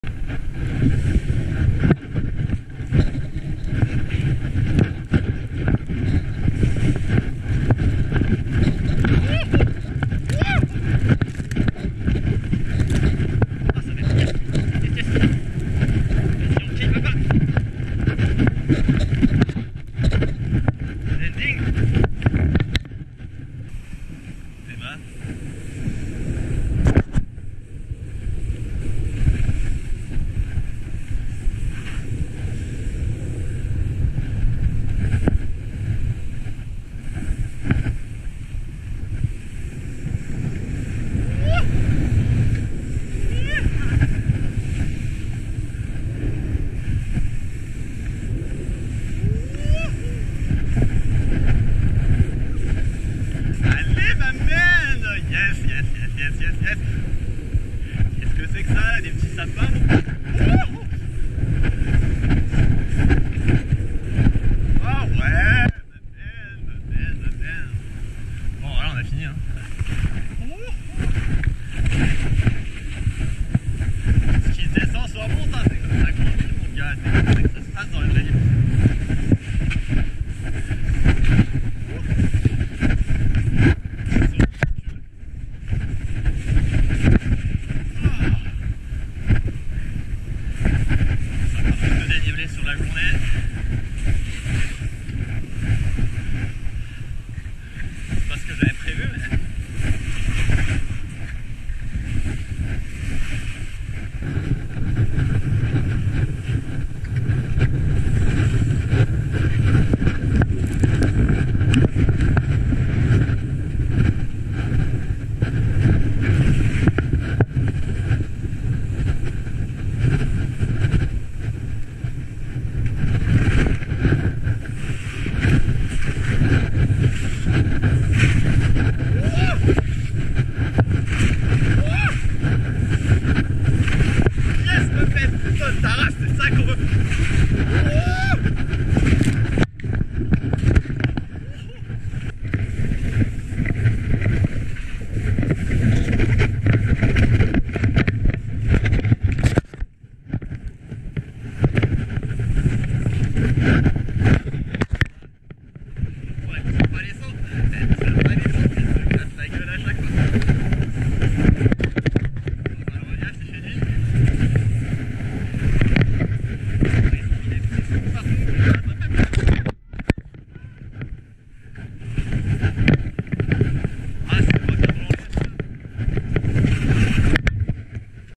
Qu'est-ce que c'est que ça? Des petits sapins? Oh ouais, ma belle. Bon, voilà, on a fini, hein. Ce qui se descend se remonte, hein. C'est comme ça qu'on dit, mon gars. C'est comme ça que ça se passe dans la vraie vie. Sur la journée. C'est pas ce que j'avais prévu, mais...